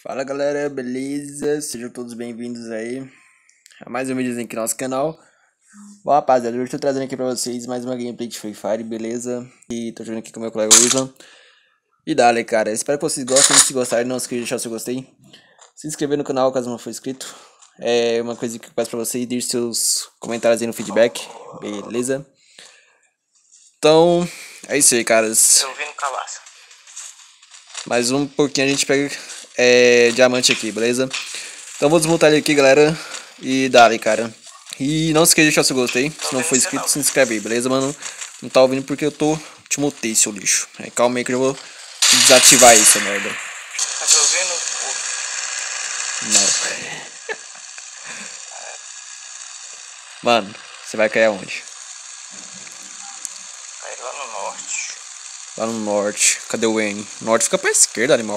Fala galera, beleza? Sejam todos bem-vindos aí a mais um vídeo aqui no nosso canal. Bom rapaziada, hoje eu tô trazendo aqui pra vocês mais uma gameplay de Free Fire, beleza? E tô jogando aqui com o meu colega Wilson. E dale cara, espero que vocês gostem, se gostarem não esqueça de deixar o seu gostei. Se inscrever no canal caso não for inscrito. É uma coisa que eu peço pra vocês, deixe seus comentários aí no feedback, beleza? Então, é isso aí caras. Eu vi no Cabaço. Mais um pouquinho a gente pega diamante aqui, beleza? Então vou desmontar ele aqui, galera. E dale, cara. E não esqueça de deixar seu gostei. Se não for inscrito, se inscreve aí, beleza, mano? Não tá ouvindo porque eu tô te mutei, seu lixo. Calma aí que eu vou desativar isso, merda. Tá te ouvindo? Não. Mano, você vai cair aonde? Cai lá no norte. Lá no norte. Cadê o N? Norte fica pra esquerda, animal.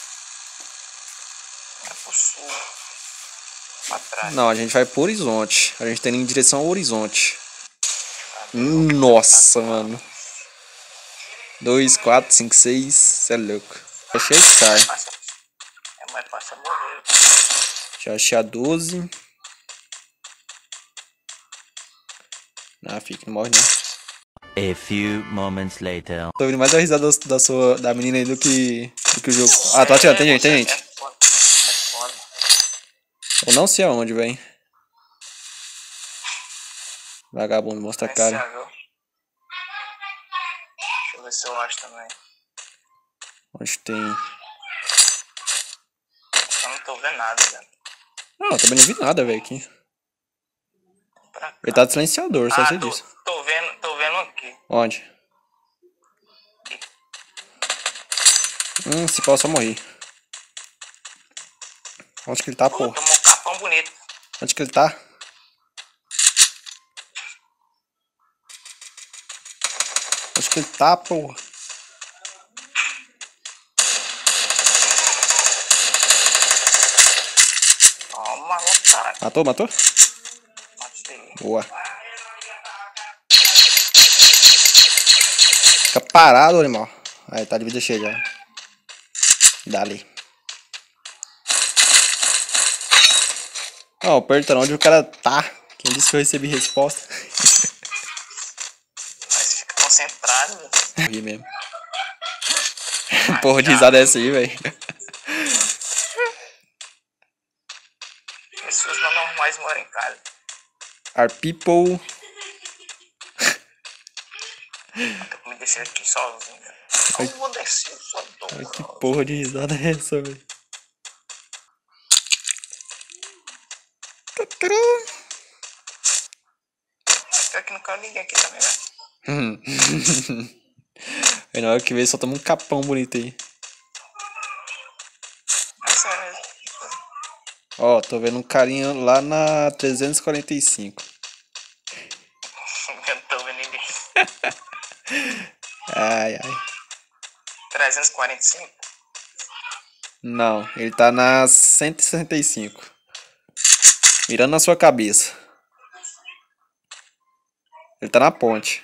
É pro sul. Pra trás. Não, a gente vai pro horizonte. A gente tá indo em direção ao horizonte. Nossa, mano. 2, 4, 5, 6. Cê é louco. Achei Star. É mais fácil morrer. Já achei a 12. Ah, fica, não morre não. A few moments later. Tô ouvindo mais a risada da menina aí do que o jogo. Ah, tô atirando, tem gente. É foda. Eu não sei aonde, velho. Vagabundo, mostra a cara. Deixa eu ver se eu acho também. Onde tem? Eu não tô vendo nada, velho. Não, eu também não vi nada, velho, aqui. Pra cá. Ele tá de silenciador, só sei disso. Tô vendo aqui. Onde? Se pau, só morri. Onde que ele tá, pô? Tomou um capão bonito. Onde que ele tá? Onde que ele tá, pô? Toma, caralho. Matou? Matei. Boa. Fica parado, animal. Aí, tá de vida cheia já. Dali. Não, pergunta onde o cara tá. Quem disse que eu recebi resposta? Mas fica concentrado, velho. Morri mesmo. Porra de risada é essa aí, velho. Pessoas não normais moram em casa. Are people... Me deixei aqui sozinho, velho. Eu vou descer, eu só tô. Ai, que porra de risada é essa, velho? Pior que não caiu ninguém aqui também, velho. Aí na hora que vê, só toma um capão bonito aí. Mas é mesmo. Ó, tô vendo um carinha lá na 345. Eu não tô vendo ninguém. Ai. 345? Não, ele tá na 165. Mirando na sua cabeça. Ele tá na ponte.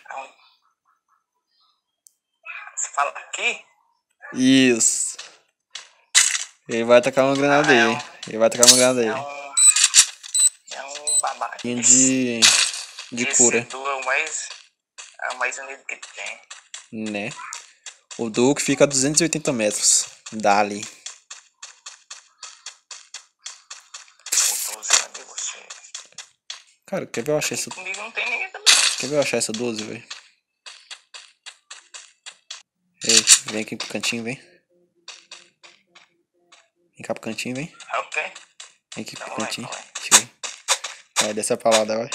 Você fala aqui? Isso. Ele vai atacar uma granada aí. Ele vai atacar uma granada aí. É um babaca. De cura. Esse duo é o mais unido que tem. Né? O Duke fica a 280 metros. Dali. Eu tô usando você. Cara, quer ver eu achar essa... Comigo não tem ninguém também. Quer ver eu achar essa 12, velho? Ei, vem aqui pro cantinho, vem. Vem cá pro cantinho, vem. Ok. Vem aqui pro Então cantinho. vai. Deixa eu ver. Vai, desce a palavra, vai.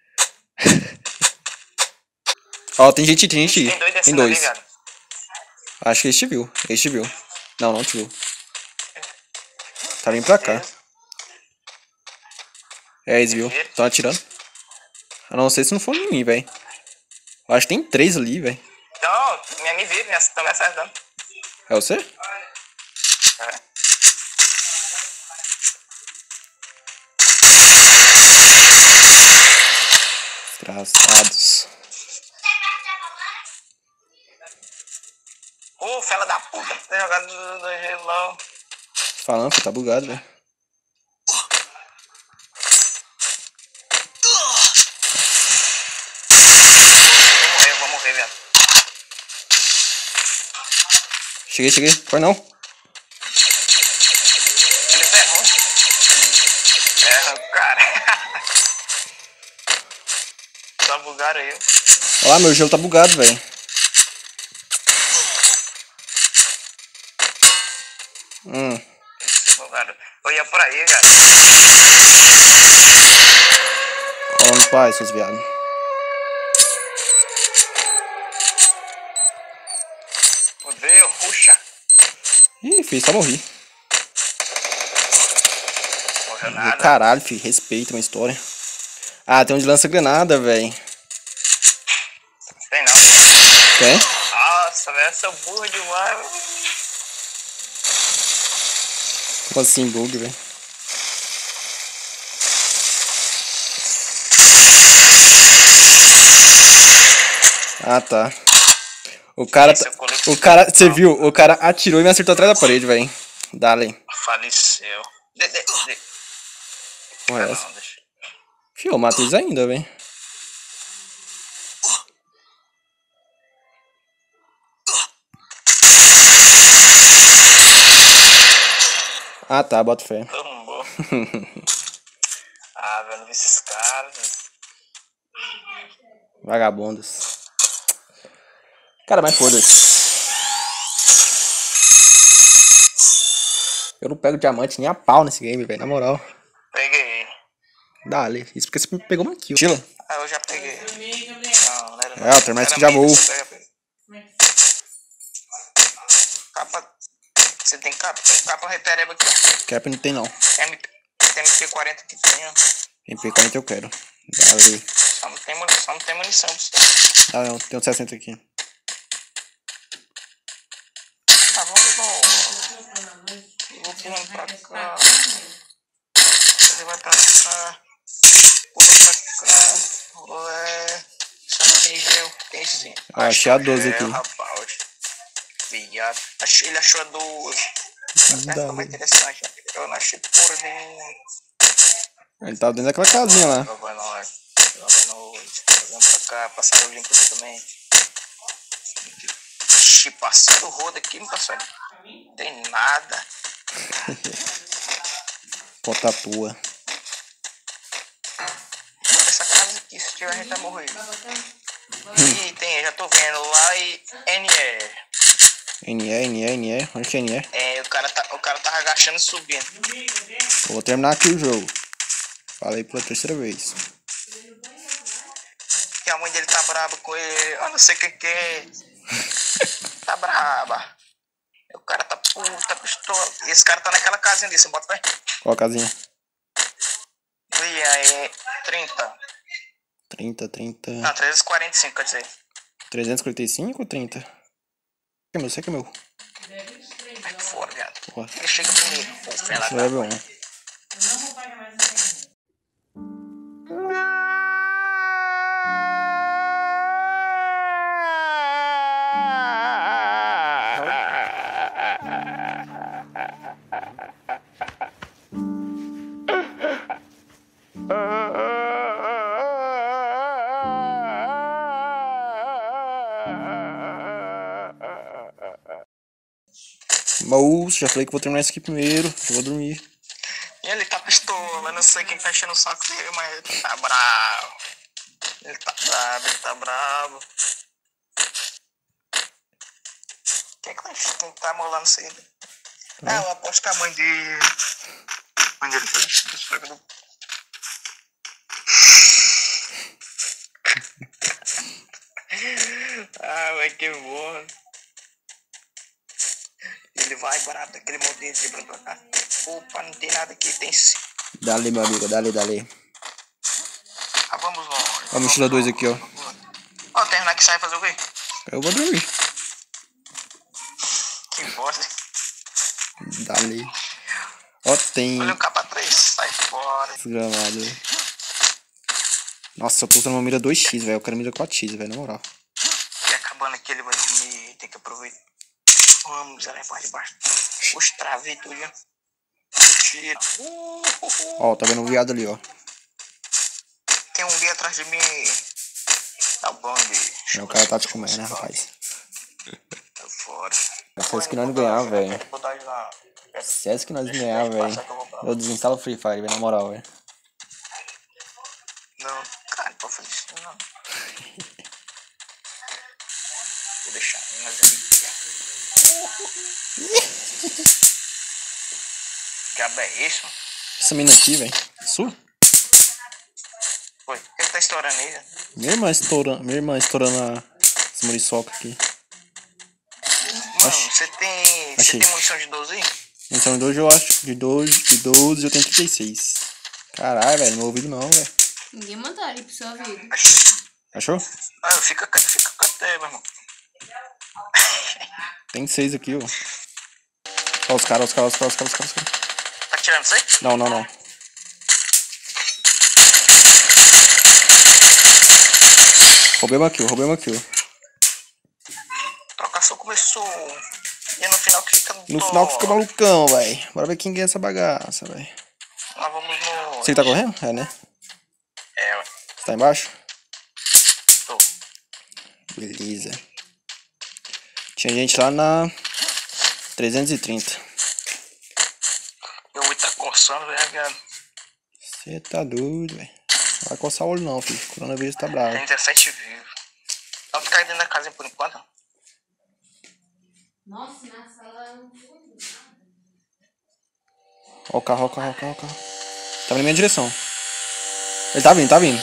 Ó, tem gente. Tem dois Tem descendo ali, dois. cara. Acho que ele te viu. Ele te viu. Não te viu. Tá vindo pra cá. Eles viu. Tão atirando. A não ser se não for em mim, velho. Acho que tem 3 ali, velho. Então, me viram, estão me acertando. É você? É. Desgraçados. Ô, fela da puta, tá jogando do gelão. Falando, filho, tá bugado, velho. Eu vou morrer, viado. Cheguei. Corre não. Ele errou. Erra, cara. Tá bugado aí. Olha lá, meu gelo tá bugado, velho. Bugado. Eu ia por aí, cara. Ó, no pai, seus viados. Odeio, ruxa. Ih, filho, só morri. Morreu nada. Caralho, filho, respeita uma história. Ah, tem um de lança-granada, velho. Tem não. Tem? Nossa, velho, essa burra demais. Como assim, bug, velho? Ah, tá. O cara, você viu? O cara atirou e me acertou atrás da parede, velho. Dale. Faleceu. Porra, é essa? Não, deixa. Fio, eu mato eles ainda, velho. Ah, tá, bota fé. Tombou. Ah, velho, não vi esses caras, velho. Vagabundos. Cara, mas foda-se. Eu não pego diamante nem a pau nesse game, velho, na moral. Peguei. Dale. Isso porque você pegou uma kill. Tila. Ah, eu já peguei. Não era É, o terminate que já voou. Capa. Você tem capa? Tem capa repereba aqui, ó. Cap não tem não. MP40 que tem, ó. MP40 eu quero. Dale. Só não tem munição pra você. Ah, não, tem um 60 aqui. Tá, vamos vou pulando pra cá. Ele vai pra cá. Pula pra cá. Só não tem gel. Tem sim. Ah, achei a 12 aqui. Rapaz. Viado. Ele achou a 12. Essa foi interessante. Eu não achei porra nenhuma. Ele tava dentro daquela casinha lá. Vai pra cá. Passaram o link aqui também. Ixi, passando o rodo aqui, não passou. Não tem nada. Conta tua. Essa casa aqui, se tiver a gente vai morrer. Ih, tem, já tô vendo lá e NE. NE. Onde que é NE? É, o cara tá agachando e subindo. Vou terminar aqui o jogo. Falei pela terceira vez. Que a mãe dele tá braba com ele. Eu não sei o que é. Tá braba. O cara tá puta, pistola. E esse cara tá naquela casinha ali, você bota fé? Qual a casinha? E aí, 30. 30. Não, 345, quer dizer. 345 ou 30? É meu, sei que é meu. Vai fora, viado. Porra. Ele chega primeiro. Pô, fé lá, Isso é bom. Mouse, já falei que vou terminar isso aqui primeiro. Eu vou dormir. E ele tá pistola, não sei quem tá enchendo o saco dele, mas ele tá bravo. Ele tá bravo. Quem tá molando isso aí? Ah, eu aposto que a mãe dele. A mãe dele foi desfrega do. Ah, vai que bom. Ele vai bravo daquele modelo de branco pra cá. Opa, não tem nada aqui, tem sim. Dale, meu amigo, dale. Ah, vamos longe. Ó, a mochila 2 aqui, ó. Ó, terminar que sai fazer o quê? Eu vou dormir. Que bosta. Dale. Ó, tem. Olha o capa 3, sai fora. Desgramado. Nossa, eu tô usando uma mira 2x, velho. Eu quero mira 4x, velho, na moral. E acabando aqui, ele vai dormir. Tem que aproveitar. Vamos, ela é parte de baixo. Os travei tudo, já. mentira. Ó, tá vendo um viado ali, ó. Tem um ali atrás de mim. Tá bom, bicho. O cara tá te comendo, né, rapaz? Tá fora. Se é que nós não ganhar, velho. Não Se é que nós não ganhar, velho. Eu desinstalo o Free Fire, velho, na moral, velho. cara, não pode fazer isso não. Vou deixar minhas amiguinhas. Que diabo é isso? Essa mina aqui, velho. Sua? Oi, o que tá estourando aí? Minha irmã estourando essa muriçoca aqui. Mano, você tem munição de 12 aí? Munição de 12 eu acho. De 12 eu tenho 36. Caralho, velho, não meu ouvido não, velho. Ninguém mandou ali pro seu ouvido. Achou? Fica até, meu irmão. Tem 6 aqui, ó. Ó, os caras. Tá tirando isso aí? Não. Roubei uma kill. Trocação começou. E no final que fica. No final fica malucão, velho. Bora ver quem ganha essa bagaça, velho. Nós vamos no. Você que tá correndo? É, né? É, ué. Você tá embaixo? Tô. Beleza. Tinha gente lá na 330. Meu olho tá coçando, velho. Você tá doido, velho. Não vai coçar o olho não, filho. O coronavírus tá bravo. Tem 17 vivos. Não ficar aí dentro da casa por enquanto. Nossa, na sala não ficou nada. Ó o carro. Tá na minha direção. Ele tá vindo.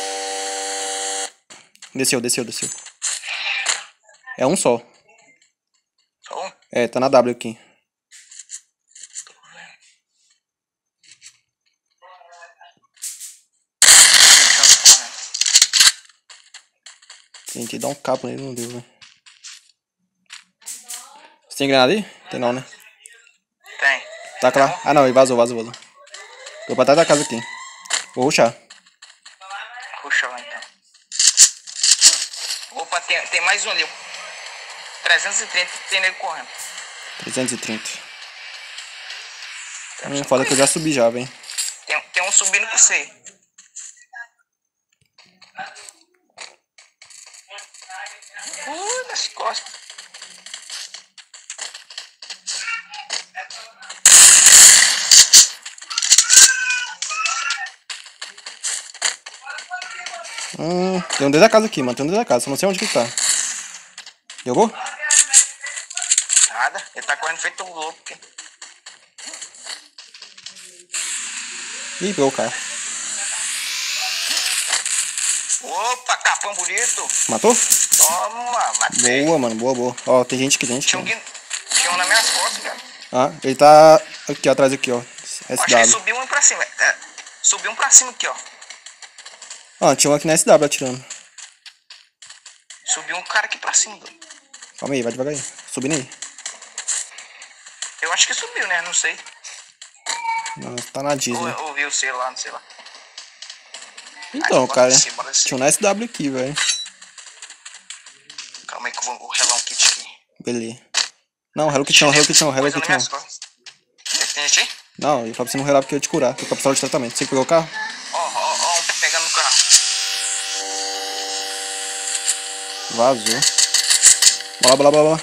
Desceu. É um só. Só um? É, tá na W aqui. Tentei dar um cabo nele, não deu, velho. Você tem granada aí? Tem não, né? Tem. Taca lá. Ah, não, ele vazou. Vou pra trás da casa aqui. Vou rushar. Puxa lá então. Opa, tem mais um ali. 330 tem nego correndo. 330. Foda que eu já subi já, velho. Tem um subindo com você. Nas costas. Tem um dentro da casa aqui, mano. Só não sei onde que tá. Jogou? Nada. Ele tá correndo feito um louco aqui. Ih, pegou o cara. Opa, capão bonito. Matou? Toma, matei. Boa, mano. Boa. Ó, tem gente aqui dentro. Tinha um nas minhas costas, cara. Ah, ele tá aqui atrás aqui, ó. Acho que ele SW. subiu um pra cima. Subiu um pra cima aqui, ó. Ah, tinha um aqui na SW atirando. Subiu um cara aqui pra cima. Calma aí, vai devagar aí. Subindo aí. Eu acho que subiu, né? Não sei. Não, tá na Disney. Ou viu, sei lá, não sei lá. Então, Aí, cara. bora descer. Tinha um na SW aqui, velho. Calma aí que eu vou relar um kit aqui. Beleza. Não, Hello Kitchen. Coisa nas minhas costas. Tem gente aí? Não, eu falei pra você não relar porque eu ia te curar. Tô com a pistola de tratamento. Você que pegou o carro? Ó, um pegando no carro. Vazou. Bola.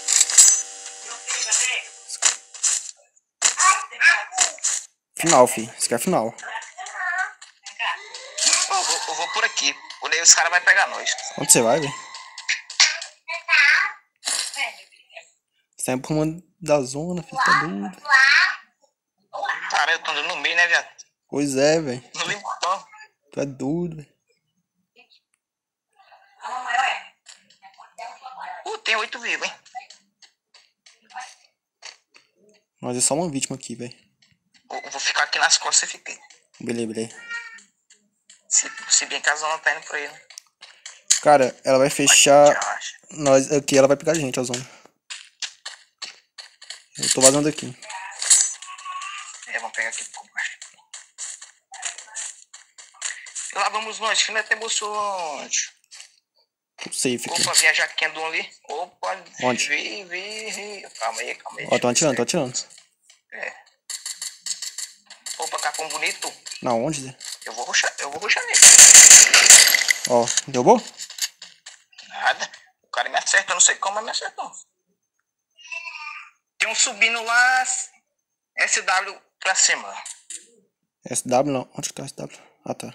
Final, fi. Isso aqui é final. Eu vou por aqui. Por aí os caras vão pegar nós. Onde você vai, velho? Você tá indo por uma da zona, filho. Tá doido. Cara, eu tô andando no meio, né, viado? Pois é, velho. No limpão. Tu é doido, velho. Tem 8 vivos, hein? Nós é só uma vítima aqui, velho. Eu vou ficar aqui nas costas e fiquei. Beleza. Se bem que a zona tá indo pra ele. Cara, ela vai fechar nós aqui, ela vai pegar a gente, a zona. Eu tô vazando aqui. Vamos pegar aqui por baixo. E lá vamos nós, que não é até emocionante. Tô safe aqui. Opa, vinha a jaquinha do um ali. Opa, onde? Vi. Calma aí. Ó, tô atirando. É. chegou pra cá com um bonito. Na onde, Zé? Eu vou rushar nele. Ó, derrubou? Nada. O cara me acerta, eu não sei como, mas me acertou. Tem um subindo lá, SW pra cima. SW não. Onde que tá o SW? Ah, tá.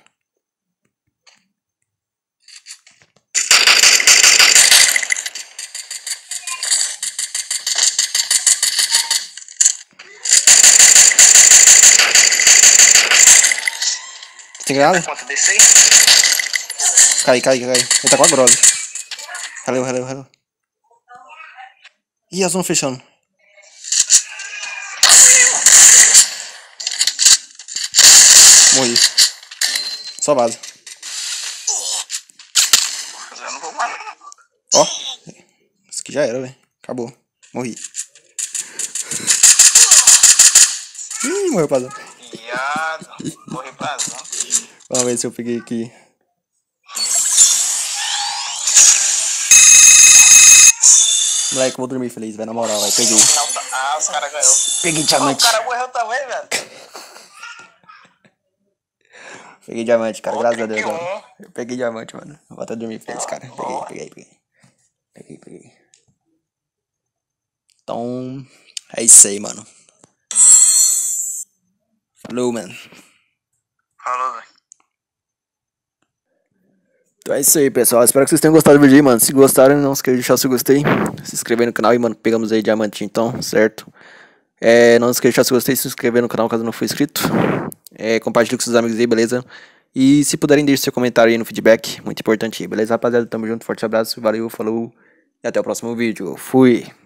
Tem granada? Quanto descer? Cai. Ele tá com a grosa. Valeu. Ih, a zona fechando. Morri. Só vaza. Eu não vou mais. Ó. Isso aqui já era, velho. Acabou. Morri. Ih, morreu pra zona. Viado. Morri pra zona. Vamos ver se eu peguei aqui. Moleque, eu vou dormir feliz, velho. Na moral, velho. Peguei. Ah, os caras ganhou. Peguei diamante. O cara morreu também, velho. Peguei diamante, cara. Graças a Deus. 31. Mano. Eu peguei diamante, mano. Vou até dormir feliz, cara. Peguei. Então, é isso aí, mano. Falou, mano. Falou, velho. Então é isso aí, pessoal. Espero que vocês tenham gostado do vídeo aí, mano. Se gostaram, não esqueça de deixar o seu gostei. Se inscrever no canal e, mano, pegamos aí diamante, então, certo? Não esqueça de deixar o seu gostei, se inscrever no canal caso não for inscrito. Compartilhe com seus amigos aí, beleza? E se puderem, deixe seu comentário aí no feedback. Muito importante aí, beleza, rapaziada? Tamo junto, forte abraço, valeu, falou. E até o próximo vídeo. Fui!